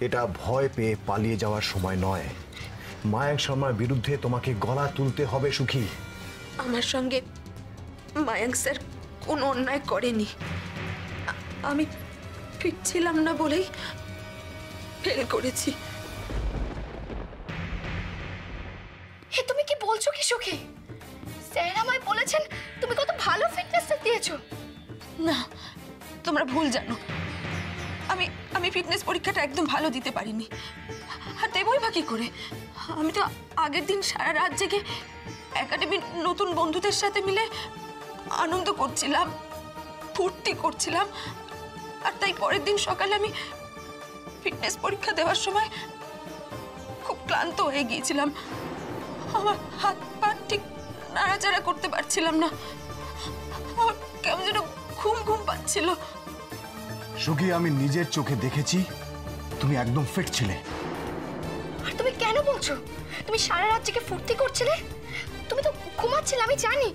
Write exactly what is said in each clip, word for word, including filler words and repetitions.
এটা ভয় পেয়ে পালিয়ে যাওয়ার সময় নয়। মায়াঙ্ক শর্মার বিরুদ্ধে তোমাকে গলা তুলতে হবে সুখী। আমার সঙ্গে মায়াঙ্ক স্যার কোনো অন্যায় করেনি। আমি ফিট ছিলাম না বলেই ফেল করেছি। হে তুমি কি বলছো কি সুখী? স্যার আমায় বলেছেন তুমি কত ভালো ফিটনেস দিয়েছো। না, তোমরা ভুল জানো। আমি আমি ফিটনেস পরীক্ষাটা একদম ভালো দিতে পারিনি। আর দেবই বা কি করে? আমি তো আগের দিন সারা রাত জেগে একাডেমির নতুন বন্ধুদের সাথে মিলে আনন্দ করছিলাম, ফুর্তি করছিলাম। আর তাই পরের দিন সকালে আমি ফিটনেস পরীক্ষা দেওয়ার সময় খুব ক্লান্ত হয়ে গিয়েছিলাম। আমার হাত পা ঠিক নাড়াচাড়া করতে পারছিলাম না। আমার কেমন যেন ঘুম ঘুম পাচ্ছিল। সুখী, আমি নিজের চোখে দেখেছি তুমি একদম ফিট ছিলে। আর তুমি কেন বলছো তুমি সারা রাত জেগে ফুর্তি করছিলে? তুমি তো ঘুমাচ্ছিলে, আমি জানি।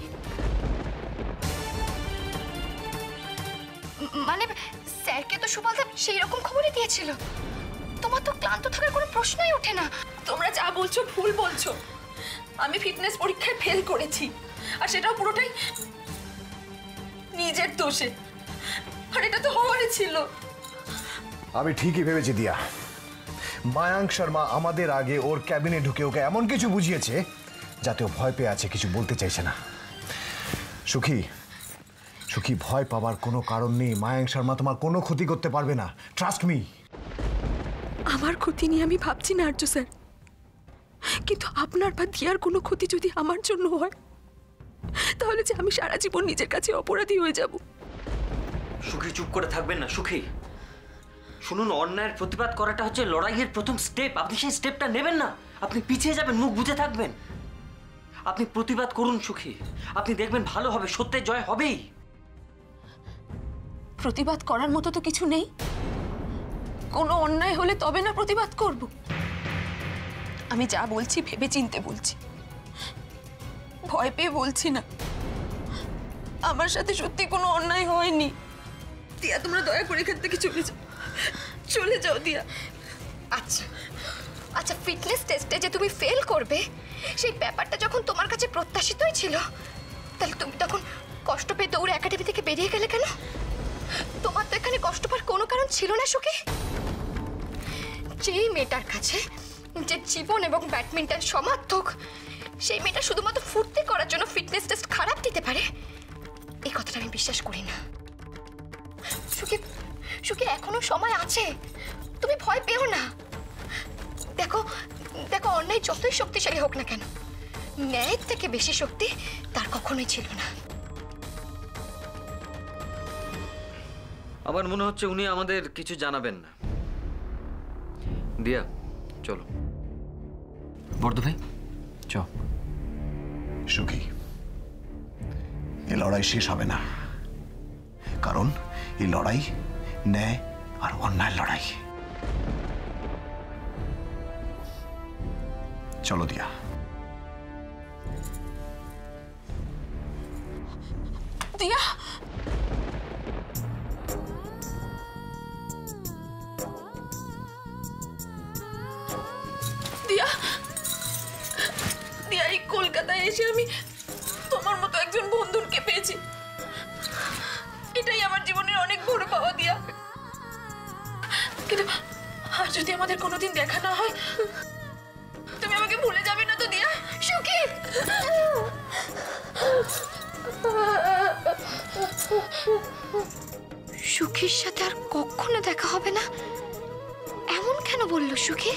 মানে স্যারকে তো সুবলদা সেই রকম খবরই দিয়েছিল। তোমার তো ক্লান্ত থাকার কোনো প্রশ্নই ওঠে না। তোমরা যা বলছো ভুল বলছো। আমি ফিটনেস পরীক্ষায় ফেল করেছি, আর সেটাও পুরোটাই নিজের দোষে। আর এটা তো হওয়ারই ছিল। আমি ঠিকই ভেবেছি দিয়া। মায়াঙ্ক শর্মা আমাদের আগে ওর ক্যাবিনে ঢুকে ওকে এমন কিছু বুঝিয়েছে যাতে ও ভয় পেয়ে আছে, কিছু বলতে চাইছে না। সুখী, সুখী, ভয় পাওয়ার কোনো কারণ নেই। মায়াঙ্ক শর্মা তোমার কোনো ক্ষতি করতে পারবে না, ট্রাস্ট মি। আমার ক্ষতি নিয়ে আমি ভাবছি না আর্য স্যার, কিন্তু আপনার বা দিয়ার কোনো ক্ষতি যদি আমার জন্য হয় তাহলে যে আমি সারা জীবন নিজের কাছে অপরাধী হয়ে যাব। সুখী, চুপ করে থাকবেন না। সুখী শুনুন, অন্যায়ের প্রতিবাদ করাটা হচ্ছে লড়াইয়ের প্রথম স্টেপ। আপনি সেই স্টেপটা নেবেন না, আপনি পিছিয়ে যাবেন, মুখ বুজে থাকবেন। আপনি প্রতিবাদ করুন সুখী, আপনি দেখবেন ভালো হবে, সত্যের জয় হবেই। প্রতিবাদ করার মতো তো কিছু নেই। কোনো অন্যায় হলে তবে না প্রতিবাদ করব। আমি যা বলছি ভেবে চিনতে বলছি, ভয় পেয়ে বলছি না। আমার সাথে সত্যি কোনো অন্যায় হয়নি। দিয়া, তোমরা দয়া করে এখান থেকে চলে যাও, চলে যাও দিয়া। আচ্ছা আচ্ছা ফিটনেস টেস্টে যে তুমি ফেল করবে সেই ব্যাপারটা যখন তোমার কাছে প্রত্যাশিতই ছিল, তাহলে তুমি তখন কষ্ট পেয়ে দৌড়ে একাডেমি থেকে বেরিয়ে গেলে কেন? তোমার তো এখানে কষ্ট পাওয়ার কোনো কারণ ছিল না সুখী। যেই মেয়েটার কাছে যে জীবন এবং ব্যাডমিন্টন সমার্থক, সেই মেয়েটা শুধুমাত্র ফুর্তি করার জন্য ফিটনেস টেস্ট খারাপ দিতে পারে, এই কথাটা আমি বিশ্বাস করি না। সুখী, সুখী, এখনো সময় আছে, তুমি ভয় পেও না। দেখো দেখো অন্যায় যতই শক্তিশালী হোক না কেন, ন্যায়ের থেকে বেশি শক্তি তার কখনোই ছিল না। আমার মনে হচ্ছে উনি আমাদের কিছু জানাবেন না। দিয়া, চলো। বর্দ ভাই, চ। সুখী, এই লড়াই শেষ হবে না, কারণ এই লড়াই ন্যায় আর অন্যায়ের লড়াই। চলো দিয়া। দিয়া, দিয়া, দিয়া, এই কলকাতায় এসে আমি তোমার মতো একজন বন্ধুকে পেয়েছি। এটাই আমার জীবনের অনেক বড় পাওয়া দিয়া। কিন্তু আর যদি আমাদের কোনোদিন দেখা না হয়, তুমি আমাকে ভুলে যাবে না তো দিয়া? সুখী, সুখীর সাথে আর কখনো দেখা হবে না এমন কেন বললো সুখী?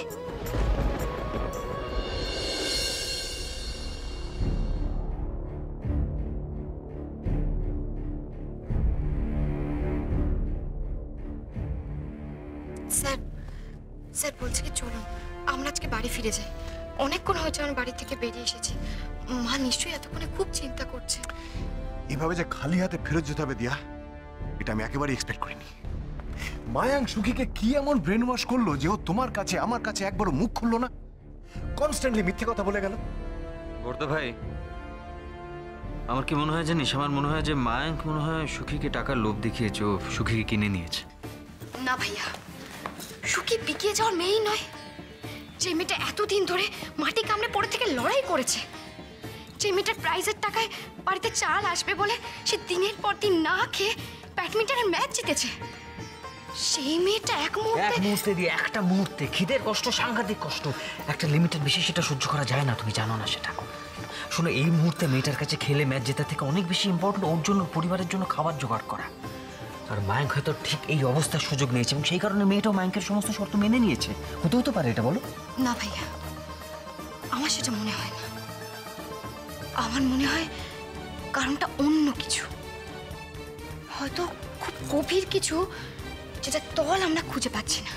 স্যার স্যার বলছে কি চলুন আমরা আজকে বাড়ি ফিরে যাই। অনেকক্ষণ হয়েছে আমি বাড়ি থেকে বেরিয়ে এসেছি। মা নিশ্চয়ই এতক্ষণে খুব চিন্তা করছে। এভাবে যে খালি হাতে ফেরত যেতে হবে দিয়া, এটা আমি একেবারেই এক্সপেক্ট করিনি। মায়াঙ্ক সুখীকে কি এমন ব্রেন ওয়াশ করলো যে ও তোমার কাছে আমার কাছে একবারও মুখ খুললো না, কনস্ট্যান্টলি মিথ্যে কথা বলে গেল? বর্দ ভাই, আমার কি মনে হয় জানিস, আমার মনে হয় যে মায়াঙ্ক মনে হয় সুখীকে টাকার লোভ দেখিয়েছে, ও সুখীকে কিনে নিয়েছে। না ভাইয়া, সুখী বিকিয়ে যাওয়ার মেয়েই নয়, যে মেয়েটা এতদিন ধরে মাটি কামড়ে পড়ে থেকে লড়াই করেছে, যে মেয়েটার প্রাইজের টাকায় বাড়িতে চাল আসবে বলে সে দিনের পর দিন না খেয়ে ব্যাডমিন্টনের ম্যাচ জিতেছে, সেই মেয়েটা এক মুহূর্তে এক মুহূর্তে দিয়ে একটা মুহূর্তে খিদের কষ্ট, সাংঘাতিক কষ্ট, একটা লিমিটের বেশি সেটা সহ্য করা যায় না, তুমি জানো না সেটা। শোনো, এই মুহূর্তে মেয়েটার কাছে খেলে ম্যাচ জেতার থেকে অনেক বেশি ইম্পর্টেন্ট ওর জন্য, পরিবারের জন্য খাবার জোগাড় করা। আর মায়াঙ্ক হয়তো ঠিক এই অবস্থার সুযোগ নিয়েছে এবং সেই কারণে মেয়েটাও মায়াঙ্কের সমস্ত শর্ত মেনে নিয়েছে। হতে হতে পারে এটা, বলো? না ভাইয়া, আমার সেটা মনে হয় না। আমার মনে হয় কারণটা অন্য কিছু, হয়তো খুব গভীর কিছু, যেটা তল আমরা খুঁজে পাচ্ছি না।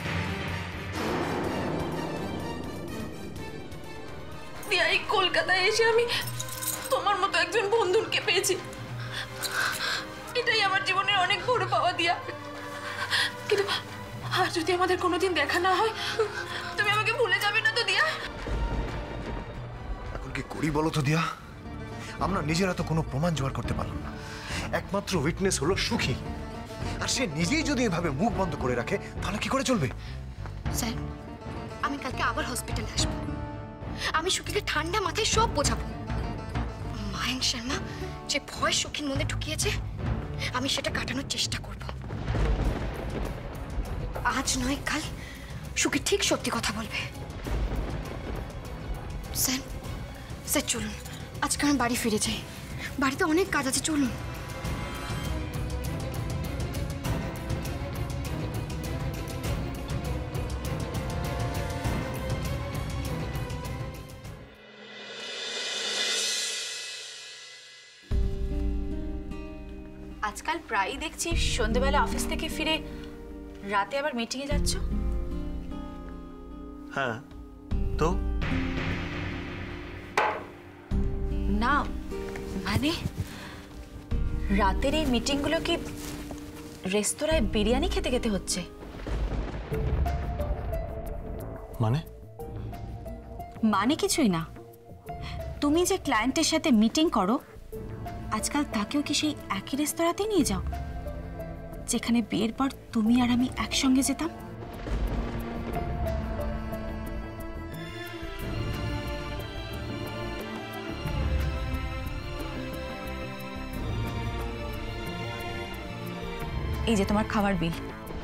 দিয়া, এই কলকাতায় এসে আমি তোমার মতো একজন বন্ধুকে পেয়েছি, এটাই আমার জীবনের অনেক বড় পাওয়া দিয়া। কিন্তু আর যদি আমাদের কোনোদিন দেখা না হয়, তুমি আমাকে ভুলে যাবে না তো দিয়া? এখন কি করি বলো তো দিয়া? আমরা নিজেরা তো কোনো প্রমাণ জোগাড় করতে পারলাম না। একমাত্র উইটনেস হলো সুখী, আর সে নিজেই যদি এভাবে মুখ বন্ধ করে রাখে তাহলে কি করে চলবে? স্যার, আমি কালকে আবার হসপিটালে আসবো। আমি সুখীকে ঠান্ডা মাথায় সব বোঝাবো। মায়াঙ্ক শর্মা যে ভয় সুখীর মধ্যে ঢুকিয়েছে, আমি সেটা কাটানোর চেষ্টা করব। আজ নয় কাল সুখী ঠিক সত্যি কথা বলবে। স্যার, স্যার চলুন, আজকে আমি বাড়ি ফিরে যাই। বাড়িতে অনেক কাজ আছে, চলুন। আজকাল প্রায়ই দেখছি সন্ধ্যেবেলা অফিস থেকে ফিরে রাতে আবার মিটিংয়ে যাচ্ছ। হ্যাঁ তো না মানে রাতের এই মিটিংগুলো কি রেস্তোরাঁয় বিরিয়ানি খেতে খেতে হচ্ছে? মানে মানে কিছুই না। তুমি যে ক্লায়েন্টের সাথে মিটিং করো, আজকাল তাকেও কি সেই একই রেস্তোরাঁতে নিয়ে যাও যেখানে বিয়ের পর তুমি আর আমি একসঙ্গে যেতাম? এই যে তোমার খাবার বিল,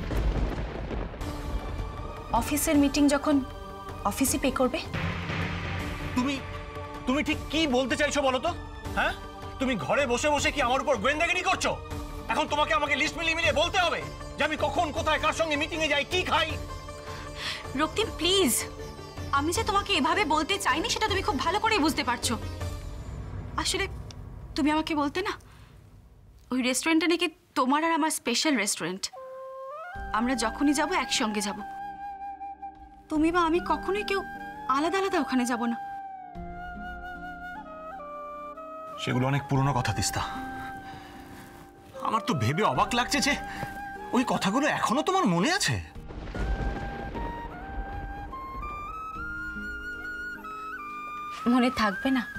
অফিসের মিটিং যখন অফিসে পে করবে। তুমি তুমি ঠিক কি বলতে চাইছো বলো তো? হ্যাঁ, তুমি ঘরে বসে বসে কি আমার উপর গোয়েন্দাগিরি করছো? এখন তোমাকে আমাকে লিস্ট মিলিয়ে মিলিয়ে বলতে হবে যে আমি কখন কোথায় কার সঙ্গে মিটিং এ যাই, কি খাই। রক্তিম প্লিজ, আমি যে তোমাকে এভাবে বলতে চাইনি সেটা তুমি খুব ভালো করেই বুঝতে পারছো। আসলে তুমি আমাকে বলতে না, ওই রেস্টুরেন্টটা নাকি তোমার আর আমার স্পেশাল রেস্টুরেন্ট। আমরা যখনই যাব একসঙ্গে যাব। তুমি বা আমি কখনোই কেউ আলাদা আলাদা ওখানে যাব না। সেগুলো অনেক পুরনো কথা তিস্তা। আমার তো ভেবে অবাক লাগছে যে ওই কথাগুলো এখনো তোমার মনে আছে। মনে থাকবে না?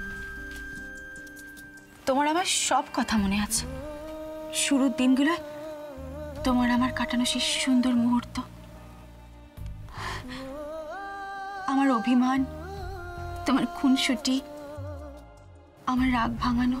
তোমার আমার সব কথা মনে আছে। শুরুর দিনগুলো তোমার আমার কাটানো সেই সুন্দর মুহূর্ত, আমার অভিমান, তোমার খুনসুটি, আমার রাগ ভাঙানো।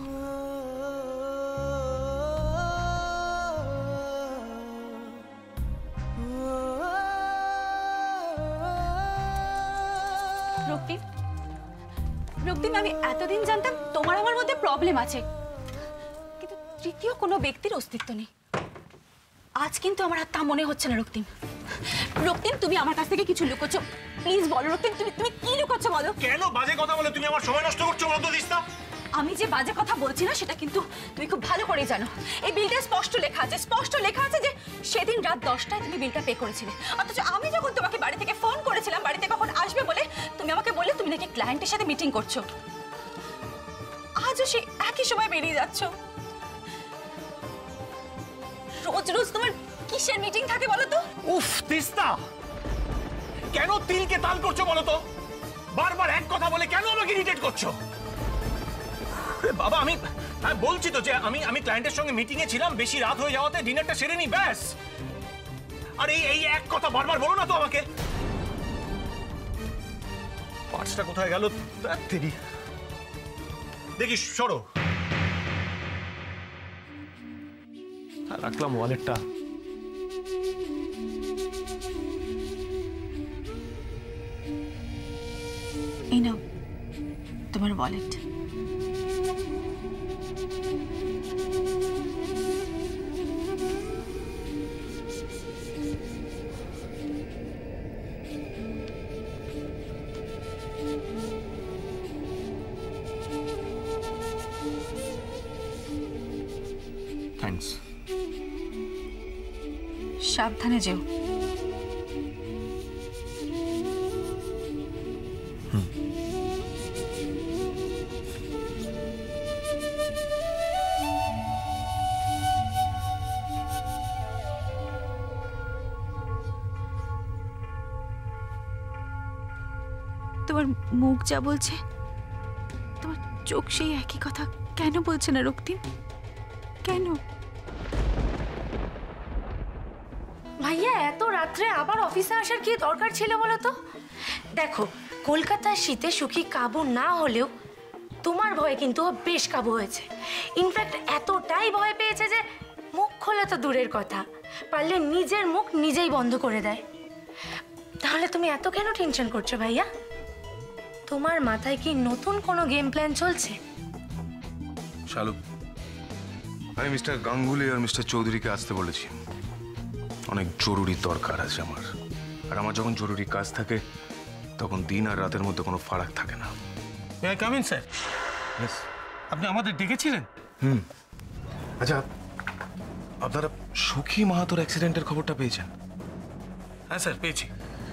রক্তিম, রক্তিম, আমি এতদিন জানতাম তোমার আমার মধ্যে প্রবলেম আছে, কিন্তু তৃতীয় কোনো ব্যক্তির অস্তিত্ব নেই। আজ কিন্তু আমার আর তা মনে হচ্ছে না। রক্তিম, রক্তিম, তুমি আমার কাছ থেকে কিছু লুকোচ্ছ। প্লিজ বলো রক্তিম, তুমি তুমি কি লুকোচ্ছ বলো। কেন বাজে কথা বলে তুমি আমার সময় নষ্ট করছো বলো তো তিস্তা? আমি যে বাজে কথা বলছি না সেটা কিন্তু তুমি খুব ভালো করেই জানো। এই বিলটা স্পষ্ট লেখা আছে, স্পষ্ট লেখা আছে যে সেদিন রাত দশটায় তুমি বিলটা পে করেছিলে। অথচ আমি যখন তোমাকে বাড়ি থেকে ফোন করেছিলাম বাড়িতে কখন আসবে বলে, তুমি আমাকে বললে তুমি নাকি ক্লায়েন্টের সাথে মিটিং করছো। আজও সেই একই সময় বেরিয়ে যাচ্ছ। রোজ রোজ তোমার কিসের মিটিং থাকে বলো তো? উফ তিস্তা, কেন তিলকে তাল করছো বলো তো? বারবার এক কথা বলে কেন আমাকে ইরিটেট করছো? বাবা, আমি আমি বলছি তো যে আমি আমি ক্লায়েন্টের সঙ্গে মিটিং এ ছিলাম, বেশি রাত হয়ে যাওয়াতে ডিনারটা সেরে নি, ব্যাস। আরে এই এক কথা বারবার বলো না তো আমাকে। পার্সটা কোথায় গেল? দেখি সরো। রাখলাম ওয়ালেটটা। এই নাও তোমার ওয়ালেট। থ্যাঙ্কস। সাবধানে যেও। তোমার মুখ যা বলছে, তোমার চোখ সেই একই কথা কেন বলছে না রক্তিম? কেন? ভাইয়া এত রাত্রে আবার অফিসে আসার কি দরকার ছিল বলো তো? দেখো, কলকাতার শীতে সুখী কাবু না হলেও তোমার ভয়ে কিন্তু ও বেশ কাবু হয়েছে। ইনফ্যাক্ট এতটাই ভয় পেয়েছে যে মুখ খোলা তো দূরের কথা, পারলে নিজের মুখ নিজেই বন্ধ করে দেয়। তাহলে তুমি এত কেন টেনশন করছো ভাইয়া? তোমার মাথায় কি নতুন কোনো গেম প্ল্যান চলছে? শালু, আমি মিস্টার গাঙ্গুলি আর মিস্টার চৌধুরীকে আসতে বলেছি। অনেক জরুরি দরকার আছে আমার, আর আমার যখন জরুরি কাজ থাকে তখন দিন আর রাতের মধ্যে কোনো ফারাক থাকে না। Come in sir. আপনি আমাদের ডেকেছিলেন? হুম। আচ্ছা, আপনারা সুখী মাহাতোর অ্যাক্সিডেন্টের খবরটা পেয়েছেন? হ্যাঁ স্যার, পেয়েছি।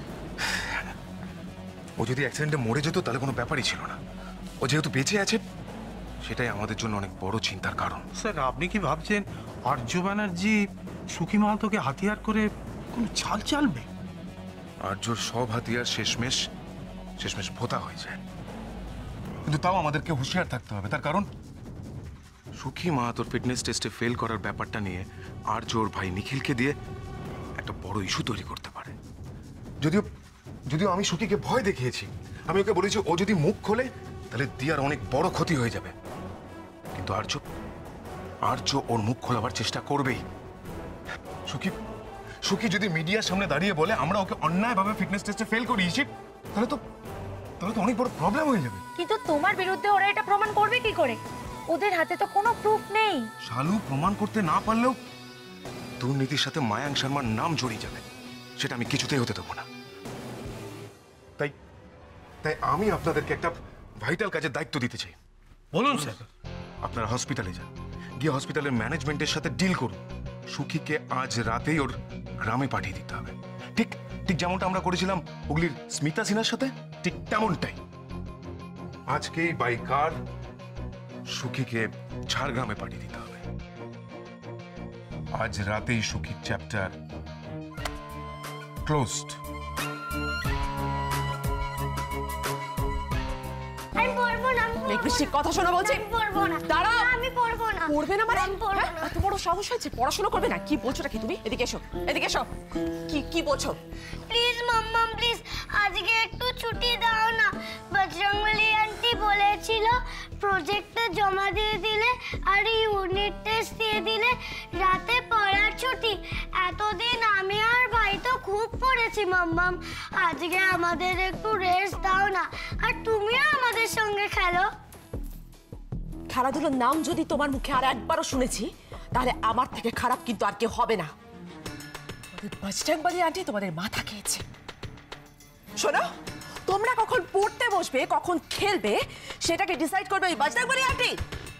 ও যদি অ্যাক্সিডেন্টে মরে যেত তাহলে কোনো ব্যাপারই ছিল না। ও যেহেতু বেঁচে আছে সেটাই আমাদের জন্য অনেক বড় চিন্তার কারণ। স্যার, আপনি কি ভাবছেন আর্য ব্যানার্জি সুখী মাহাতোকে হাতিয়ার করে কোনো চাল চালবে? আর্যর সব হাতিয়ার শেষমেশ শেষমেশ ভোতা হয়ে যায়, কিন্তু তাও আমাদেরকে হুঁশিয়ার থাকতে হবে। তার কারণ সুখী মাহাতোর ফিটনেস টেস্টে ফেল করার ব্যাপারটা নিয়ে আর্যর ভাই নিখিলকে দিয়ে একটা বড় ইস্যু তৈরি করতে পারে। যদিও যদিও আমি সুখীকে ভয় দেখিয়েছি, আমি ওকে বলেছি ও যদি মুখ খোলে তাহলে দিয়ার অনেক বড় ক্ষতি হয়ে যাবে, কিন্তু আর্য আর্য ওর মুখ খোলাবার চেষ্টা করবেই। সুখী সুখী যদি মিডিয়ার সামনে দাঁড়িয়ে বলে আমরা ওকে অন্যায়ভাবে ফিটনেস টেস্টে ফেল করিয়েছি, তাহলে তো তাহলে তো অনেক বড় প্রবলেম হয়ে যাবে। কিন্তু তোমার বিরুদ্ধে ওরা এটা প্রমাণ করবে কি করে? ওদের হাতে তো কোনো প্রুফ নেই। শালু, প্রমাণ করতে না পারলেও দুর্নীতির সাথে মায়াঙ্ক শর্মার নাম জড়িয়ে যাবে, সেটা আমি কিছুতেই হতে দেবো না। তাই তাই আমি আপনাদেরকে একটা ভাইটাল কাজের দায়িত্ব দিতে চাই। বলুন স্যার। আপনারা হসপিটালে যান, গিয়ে হসপিটালের ম্যানেজমেন্টের সাথে ডিল করুন। সুখীকে আজ রাতেই ওর গ্রামে পাঠিয়ে দিতে হবে, ঠিক ঠিক যেমনটা আমরা করেছিলাম হুগলির স্মিতা সিনহার সাথে, ঠিক তেমনটাই। আজকেই বাই কার সুখীকে ঝাড়গ্রামে পাঠিয়ে দিতে হবে। আজ রাতেই সুখীর চ্যাপ্টার ক্লোজড। আমি পড়বো না। বৃষ্টির কথা শোনো বলছি। আমি পড়বো না। দাঁড়াও। আমি পড়বো না। পড়বে না মানে? আমি পড়বো না। এত বড় সাহস হয়েছে, পড়াশোনা করবে না? কি বলছোটা কি তুমি? এদিকে এসো, এদিকে এসো। কি কি বলছো? প্লিজ মাম্মাম প্লিজ, আজকে একটু ছুটি দাও না। বজরংবলী আন্টি বলেছিল প্রজেক্টটা জমা দিয়ে দিলে আর ইউনিট টেস্ট দিয়ে দিলে রাতে পড়ার ছুটি। এতদিন আমি আর ভাই তো খুব পড়েছি মাম্মাম, আজকে আমাদের একটু রেস্ট দাও না, আর তুমিও আমাদের সঙ্গে খেলো। খেলাধুলোর নাম যদি তোমার মুখে আর একবারও শুনেছি তাহলে আমার থেকে খারাপ কিন্তু আর কেউ হবে না। বজরংবলী আন্টি তোমাদের মাথা খেয়েছে। শোনো, তোমরা কখন পড়তে বসবে কখন খেলবে সেটাকে ডিসাইড করবে ওই বজরংবলী আন্টি।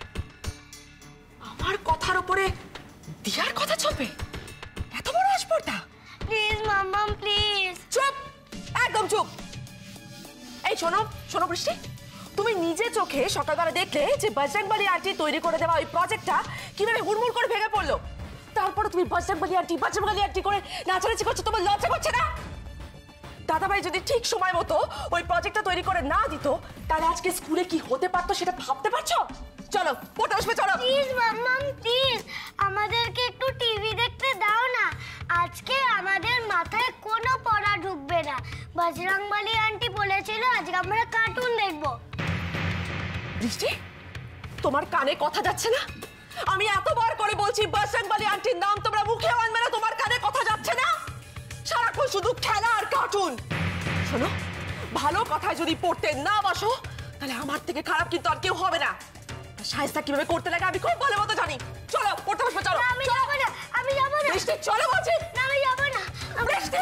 আমার কথার উপরে দিয়ার কথা চলবে? এত বড় আসপর্দা! প্লিজ মাম্মাম প্লিজ। চুপ, একদম চুপ। এই শোনো শোনো বৃষ্টি, তুমি নিজে চোখে সকালবেলা দেখলে যে বজরংবলী আন্টি তৈরি করে দেওয়া ওই প্রজেক্টটা কিভাবে হুড়মুড় করে ভেঙে পড়লো। তারপরে তুমি বজরংবলী আন্টি বজরংবলী আন্টি করে নাচানাচি করছো, তোমার লজ্জা করছে না? দাদাভাই যদি ঠিক সময় মতো ওই প্রজেক্টটা তৈরি করে না দিত তাহলে আজকে স্কুলে কি হতে পারতো সেটা ভাবতে পারছো? চলো পড়তে বসবে, চলো। প্লিজ মাম্মাম প্লিজ, আমাদেরকে একটু টিভি দেখতে দাও না। আজ আজকে আমাদের মাথায় কোনো পড়া ঢুকবে না। বজরংবলী আন্টি বলেছিল আজকে আমরা কার্টুন দেখব। বৃষ্টি, তোমার কানে কথা যাচ্ছে না? আমি এতবার করে বলছি বজরংবলী আন্টির নাম তোমরা মুখে আনবে না, তোমার কানে কথা যাচ্ছে না? সারাক্ষণ শুধু খেলা আর কার্টুন। শোনো, ভালো কথায় যদি পড়তে না বসো তাহলে আমার থেকে খারাপ কিন্তু আর কেউ হবে না। শায়েস্তা কিভাবে করতে লাগে আমি খুব ভালো মতো জানি। চলো পড়তে বসো, চলো। আমি যাব না, আমি যাব না। বৃষ্টি চলো বলছি। না, আমি যাব না। বৃষ্টি,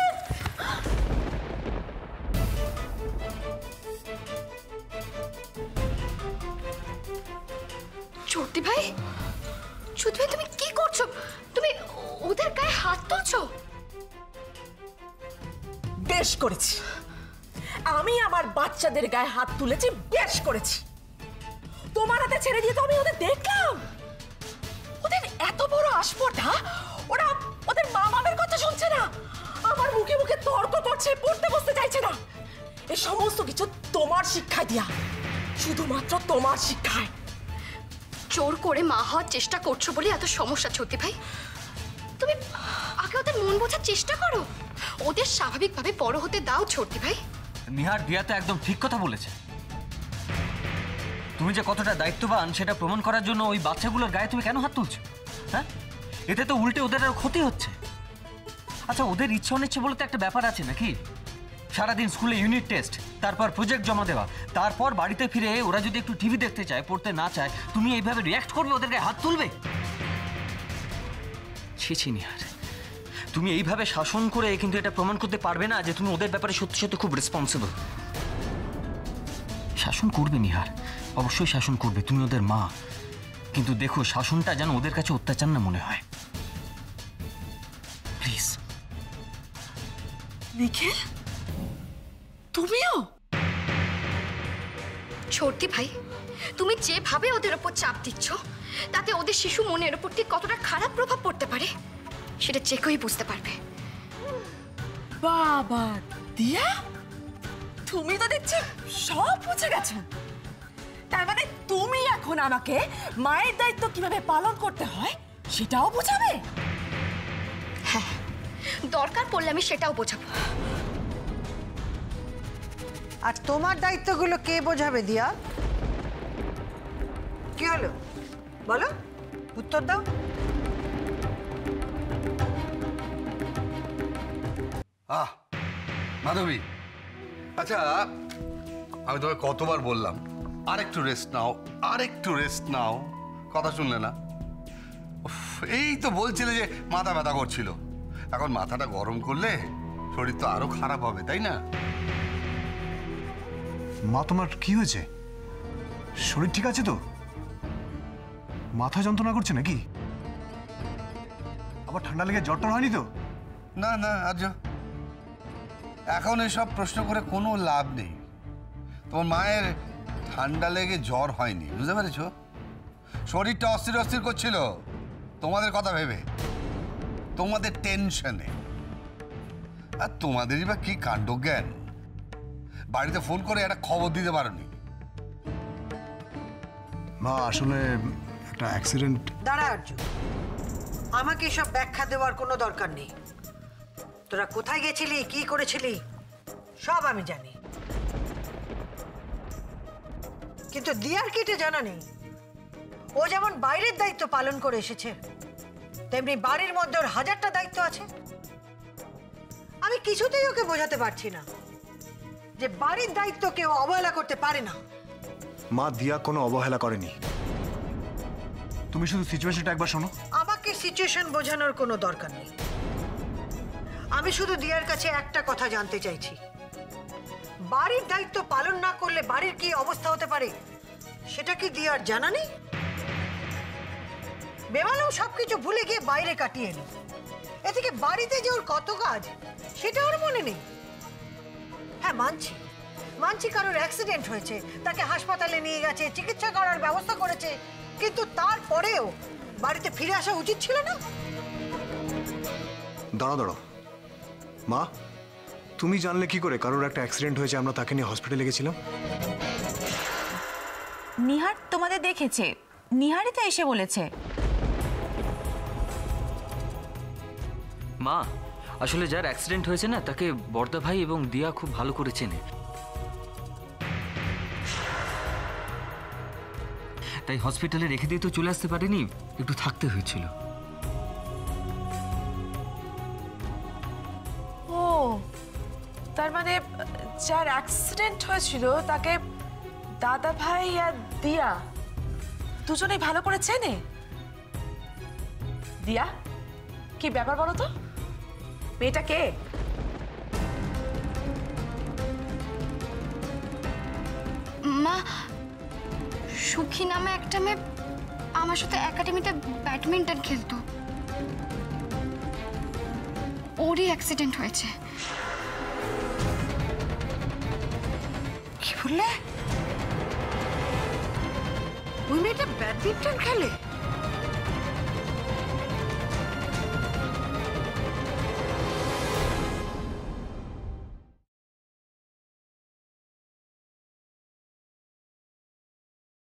চোরটি ভাই, চোরটি ভাই তুমি কি করছো? তুমি ওদের গায়ে হাত তুলছো? বেশ করেছি, আমি আমার বাচ্চাদের গায়ে হাত তুলেছি, বেশ করেছি। তোমার হাতে ছেড়ে দিয়ে তো আমি ওদের দেখলাম, ওদের এত বড় আসপর্ধা, ওরা ওদের মা বাবার কথা শুনছে না, আমার মুখে মুখে তর্ক করছে, পড়তে বসতে চাইছে না। এই সমস্ত কিছু তোমার শিক্ষায় দিয়া, শুধুমাত্র তোমার শিক্ষায়। জোর করে মা হওয়ার চেষ্টা করছো বলে এত সমস্যা চোরটি ভাই। তুমি আগে ওদের মন বোঝার চেষ্টা করো, ওদের স্বাভাবিকভাবে বড় হতে দাও চোরটি ভাই। নিহার, দিয়া তো একদম ঠিক কথা বলেছে। তুমি যে কতটা দায়িত্ববান সেটা প্রমাণ করার জন্য ওই বাচ্চাগুলোর গায়ে তুমি কেন হাত তুলছো? হ্যাঁ, এতে তো উল্টে ওদের আরো ক্ষতি হচ্ছে। আচ্ছা, ওদের ইচ্ছা অনিচ্ছে বলে তো একটা ব্যাপার আছে নাকি? সারাদিন স্কুলে ইউনিট টেস্ট, তারপর প্রজেক্ট জমা দেওয়া, তারপর বাড়িতে ফিরে ওরা যদি একটু টিভি দেখতে চায়, পড়তে না চায়, তুমি এইভাবে রিয়াক্ট করবে, ওদের গায়ে হাত তুলবে? ছি ছি নিহার, তুমি এইভাবে শাসন করে কিন্তু এটা প্রমাণ করতে পারবে না যে তুমি ওদের ব্যাপারে সত্যি সত্যি খুব রেসপন্সিবল। শাসন করবে নিহার, অবশ্যই শাসন করবে, তুমি ওদের মা, কিন্তু দেখো শাসনটা যেন ওদের কাছে অত্যাচার না মনে হয়, প্লিজ। নিখিল, তুমিও? চোরটি ভাই, তুমি যেভাবে ওদের ওপর চাপ দিচ্ছ তাতে ওদের শিশু মনের ওপর ঠিক কতটা খারাপ প্রভাব পড়তে পারে সেটা যে কেউই বুঝতে পারবে। বাবা দিয়া, তুমি তো দেখছি সব বুঝে গেছো। তার মানে তুমি এখন আমাকে মায়ের দায়িত্ব কিভাবে পালন করতে হয় সেটাও বোঝাবে? হ্যাঁ, দরকার পড়লে আমি সেটাও বোঝাবো। আর তোমার দায়িত্বগুলো কে বোঝাবে দিয়া? কি হলো বলো, উত্তর দাও। আহ মাধবী, আচ্ছা আমি তোমাকে কতবার বললাম আরেকটু রেস্ট নাও, আরেকটু রেস্ট নাও, কথা শুনলে না? উফ, এই তো বলছিলে যে মাথা ব্যথা করছিল, এখন মাথাটা গরম করলে শরীর তো আরো খারাপ হবে, তাই না? মা, তোমার কি হয়েছে? শরীর ঠিক আছে তো? মাথা যন্ত্রণা করছে নাকি? আবার ঠান্ডা লেগে জ্বর টর হয়নি তো? না না আজ এখন এসব প্রশ্ন করে কোনো লাভ নেই। তোমার মায়ের ঠান্ডা লেগে জ্বর হয়নি, বুঝতে পেরেছ? শরীরটা অস্থির অস্থির করছিল তোমাদের কথা ভেবে, তোমাদের টেনশনে। আর তোমাদেরই বা কি কাণ্ডজ্ঞান, বাড়িতে ফোন করে একটা খবর দিতে পারোনি? মা, আসলে একটা অ্যাক্সিডেন্ট। দাঁড়া আর্য, আমাকে এসব ব্যাখ্যা দেওয়ার কোনো দরকার নেই। তোরা কোথায় গেছিলি, কি করেছিলি সব আমি জানি, কিন্তু দিয়ার কি এটা জানা নেই? ও যেমন বাইরের দায়িত্ব পালন করে এসেছে, তেমনি বাড়ির মধ্যে ওর হাজারটা দায়িত্ব আছে। আমি কিছুতেই ওকে বোঝাতে পারছি না যে বাড়ির দায়িত্ব কেউ অবহেলা করতে পারে না। মা, দিয়া কোনো অবহেলা করেনি, তুমি শুধু সিচুয়েশনটা একবার শোনো। আমাকে সিচুয়েশন বোঝানোর কোনো দরকার নেই। আমি শুধু দিয়ার কাছে একটা কথা জানতে চাইছি, বাড়ির দায়িত্ব পালন না করলে বাড়ির কি অবস্থা হতে পারে সেটা কি দিয়ার জানা নেই? বেমালুম সবকিছু ভুলে গিয়ে বাইরে কাটিয়ে এলো, এদিকে বাড়িতে যে ওর কত কাজ সেটা ওর মনে নেই। হ্যাঁ মানছি, মানছি কারোর অ্যাক্সিডেন্ট হয়েছে, তাকে হাসপাতালে নিয়ে গেছে, চিকিৎসা করার ব্যবস্থা করেছে, কিন্তু তারপরেও বাড়িতে ফিরে আসা উচিত ছিল না? দাঁড়াও দাঁড়াও মা, তুমি জানলে কি করে কারোর একটা অ্যাক্সিডেন্ট হয়েছে? আমরা তাকে নিয়ে হসপিটালে গেছিলাম। নিহার তোমাদের দেখেছে, নিহারই তো এসে বলেছে। মা, আসলে যার অ্যাক্সিডেন্ট হয়েছে না তাকে বর্দা ভাই এবং দিয়া খুব ভালো করে চেনে, তাই হসপিটালে রেখে দিয়ে তো চলে আসতে পারেনি, একটু থাকতে হয়েছিল। ও তার মানে যার অ্যাক্সিডেন্ট হয়েছিল তাকে দাদা ভাই আর দিয়া দুজনেই ভালো করে চেনে। দিয়া কি ব্যাপার বলো তো, মেয়েটা কে? মা, সুখী নামে একটা মেয়ে আমার সাথে একাডেমিতে ব্যাডমিন্টন খেলতো, ওরই অ্যাক্সিডেন্ট হয়েছে। কি বললে? ওই মেয়েটা ব্যাডমিন্টন খেলে?